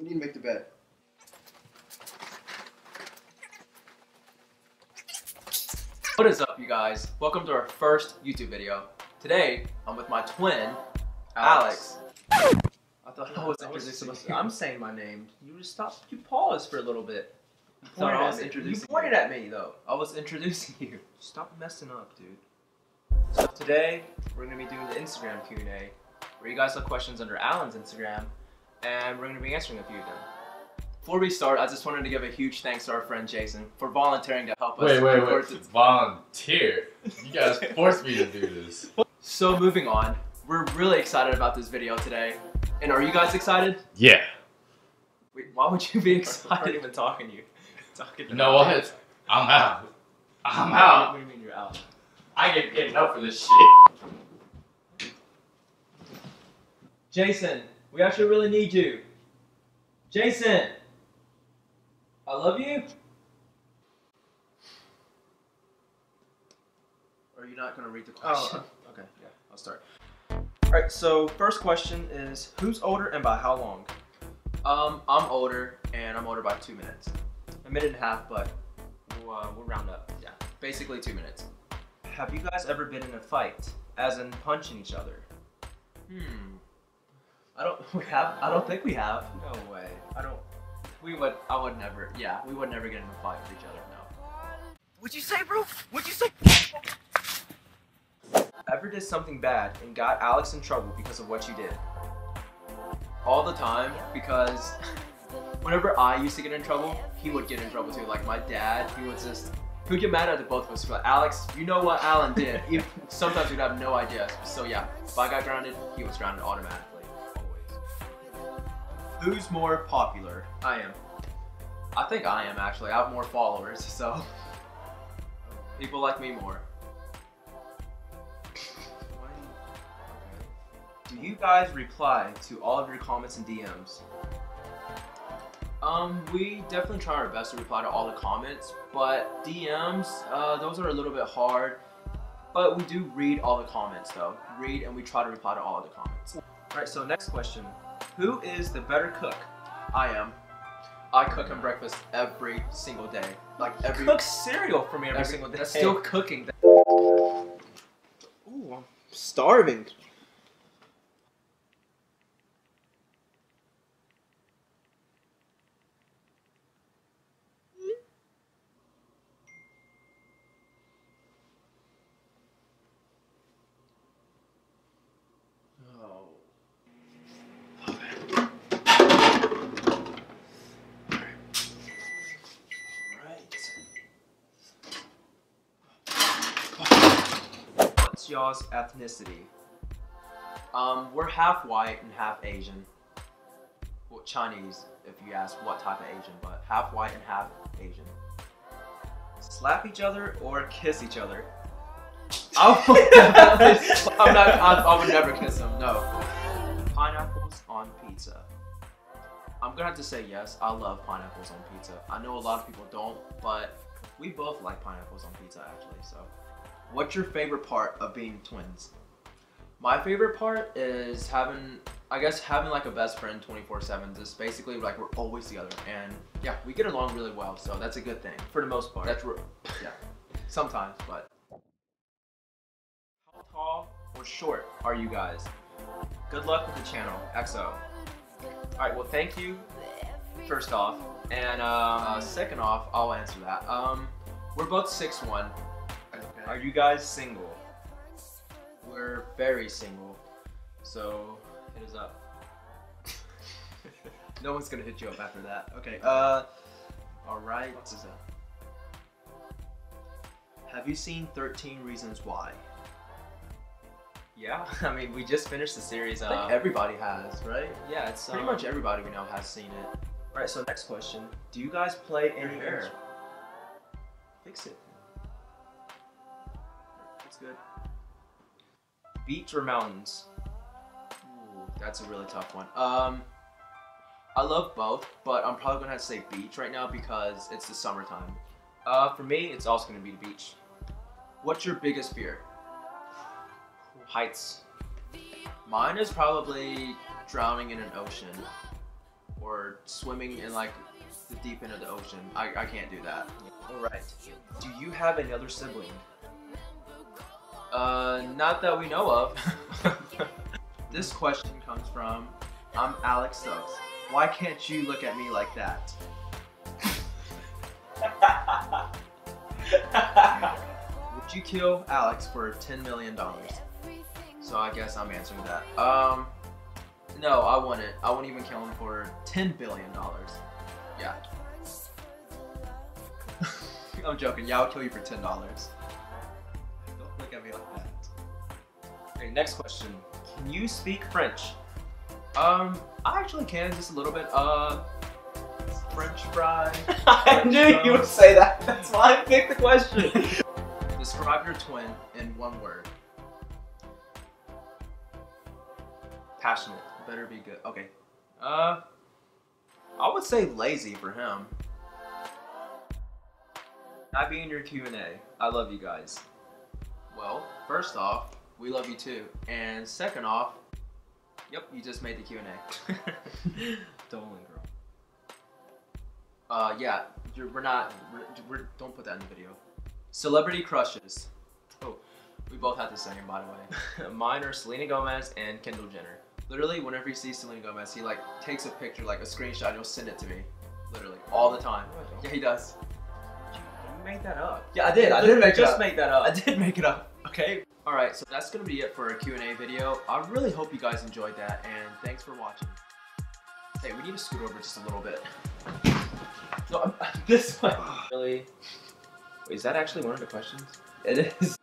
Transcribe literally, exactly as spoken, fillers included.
We need to make the bed. What is up, you guys? Welcome to our first YouTube video. Today, I'm with my twin, Alex. Alex. I thought I was introducing you. I'm saying my name. You just stop. You pause for a little bit. You I thought I was at me. introducing You pointed you. at me though. I was introducing you. Stop messing up, dude. So today we're gonna be doing the Instagram Q and A, where you guys have questions under Alan's Instagram, and we're gonna be answering a few of them. Before we start, I just wanted to give a huge thanks to our friend Jason for volunteering to help us. Wait, wait, record wait. this- Volunteer. You guys forced me to do this. So moving on, we're really excited about this video today. And are you guys excited? Yeah. Wait, why would you be I'm not excited? even talking to you. Talking to You know what? I'm out. I'm out. What do you mean you're out? I get getting up for this shit. Jason, we actually really need you. Jason, I love you. Are you not gonna read the question? Oh, okay. Yeah, I'll start. All right. So first question is, who's older and by how long? Um, I'm older, and I'm older by two minutes. A minute and a half, but we'll, uh, we'll round up. Yeah, basically two minutes. Have you guys ever been in a fight, as in punching each other? Hmm. I don't. We have. I don't think we have. No way. I don't. We would. I would never. Yeah, we would never get in a fight with each other. No. What'd you say, bro? What'd you say? Ever did something bad and got Alex in trouble because of what you did? All the time, because whenever I used to get in trouble, he would get in trouble too. Like my dad, he would just. He would get mad at the both of us. But Alex, you know what Alan did? Even, sometimes we'd have no idea. So yeah, if I got grounded, he was grounded automatically. Always. Who's more popular? I am. I think I am actually. I have more followers, so people like me more. Do you guys reply to all of your comments and D Ms? Um, we definitely try our best to reply to all the comments, but D Ms, uh, those are a little bit hard. But we do read all the comments though. Read and we try to reply to all of the comments. Alright, so next question. Who is the better cook? I am. I cook him breakfast every single day. Like every Cook cereal for me every, every single day. That's still cooking. Ooh, I'm starving. Oh. What's y'all's ethnicity? Um, we're half white and half Asian. Well, Chinese, if you ask what type of Asian, but half white and half Asian. Slap each other or kiss each other? I would definitely, I'm not, I, I would never kiss him, no. Pineapples on pizza. I'm gonna have to say yes, I love pineapples on pizza. I know a lot of people don't, but we both like pineapples on pizza actually, so. What's your favorite part of being twins? My favorite part is having, I guess having like a best friend twenty-four seven, just basically like we're always together, and yeah, we get along really well, so that's a good thing. For the most part. That's real, yeah, sometimes, but. How tall or short are you guys? Good luck with the channel, X O. Alright, well thank you, first off. And um, Uh, second off, I'll answer that. Um, we're both six one. are you guys single? We're very single, so Hit us up. no one's gonna hit you up after that. Okay. Uh, all right. What is that? Have you seen thirteen Reasons Why? Yeah, I mean we just finished the series. I think Uh, everybody has, right? yeah, it's Pretty um, much everybody we know has seen it. Alright, so next question. Do you guys play any Your hair. ins- Fix it. It's good. Beach or mountains? Ooh, that's a really tough one. Um, I love both, but I'm probably gonna have to say beach right now because it's the summertime. Uh, for me, it's also gonna be the beach. What's your biggest fear? Heights. Mine is probably drowning in an ocean or or swimming in like the deep end of the ocean. I, I can't do that. Alright. Do you have any other sibling? Uh, not that we know of. This question comes from, I'm Alex Stokes. Why can't you look at me like that? Would you kill Alex for ten million dollars? So I guess I'm answering that. Um, no, I wouldn't. I wouldn't even kill him for ten billion dollars. Yeah. I'm joking. Yeah, I'll kill you for ten dollars. Don't look at me like that. Okay, next question. Can you speak French? Um, I actually can just a little bit. Uh, French fry. I knew you would say that. That's why I picked the question. Describe your twin in one word. Passionate. Better be good. Okay. Uh, I would say lazy for him. That being your Q and A. I love you guys. Well, first off, we love you too. And second off, yep, you just made the Q and A. Dolan girl. Uh, yeah, you're, we're not, we're, we're, don't put that in the video. Celebrity crushes. Oh, we both had the same, by the way. Mine are Selena Gomez and Kendall Jenner. Literally, whenever he sees Selena Gomez, he like takes a picture, like a screenshot, and he'll send it to me. Literally, all the time. No, I don't. Yeah, he does. You made that up. Yeah, I did. I did make it just up. make that up. I did make it up. Okay. All right, so that's gonna be it for our Q and A video. I really hope you guys enjoyed that, and thanks for watching. Hey, we need to scoot over just a little bit. No, I'm, this one. Really? Wait, is that actually one of the questions? It is.